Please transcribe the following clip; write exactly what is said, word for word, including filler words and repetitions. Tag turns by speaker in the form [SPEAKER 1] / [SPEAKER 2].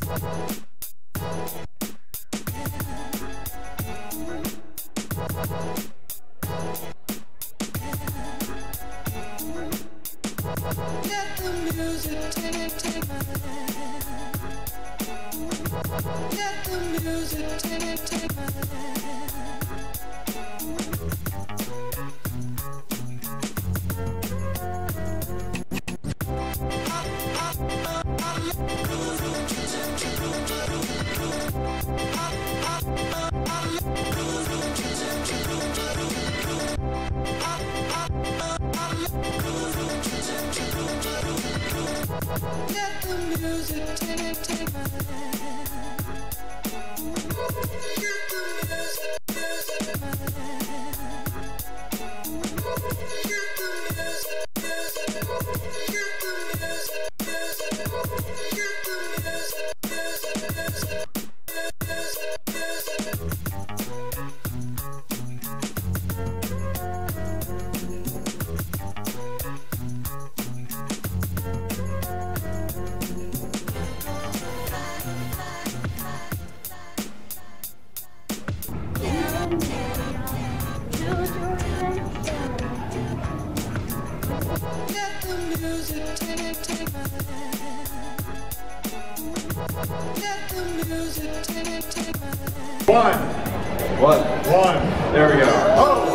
[SPEAKER 1] Let the music take, take my hand. Let the music take, take my hand. Let the music take, take my hand. Let the music take my hand. Let the music, music, let the music, music, let the music, music, music, music, music. Let the music take, take my hand. Let the music take, take my hand.
[SPEAKER 2] One.
[SPEAKER 3] What?
[SPEAKER 2] One.
[SPEAKER 3] There we go.
[SPEAKER 2] Oh.